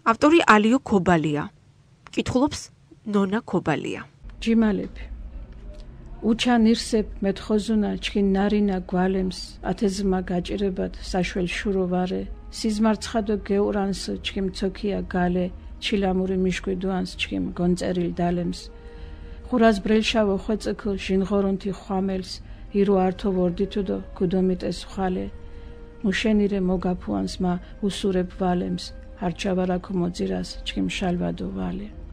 ავტორი ალიო ქობალია. კითხულობს ნონა ქობალია. ჯიმალები უჩან ირსებ მეთხოზუნა ჩქინ ნარინა გვალემს ათეზმა გაჭირებად საშველ შუროვარე სიზმარცხადო გეურანს ჩქიმ ცოქია გალე ჩილამური მიშგვიდუანს ჩქიმ გონწერილ დალემს ხურას ბრელშავო ხვეწექილ ჟინღორუნთი ხვამელს ირო ართო ვორდითუდო გუდომიტეს ხალე მუშენირე მოგაფუანს მა უსურებ ვალემს არჩავარაქო მოძირას ჩქიმ შალვადო ვალე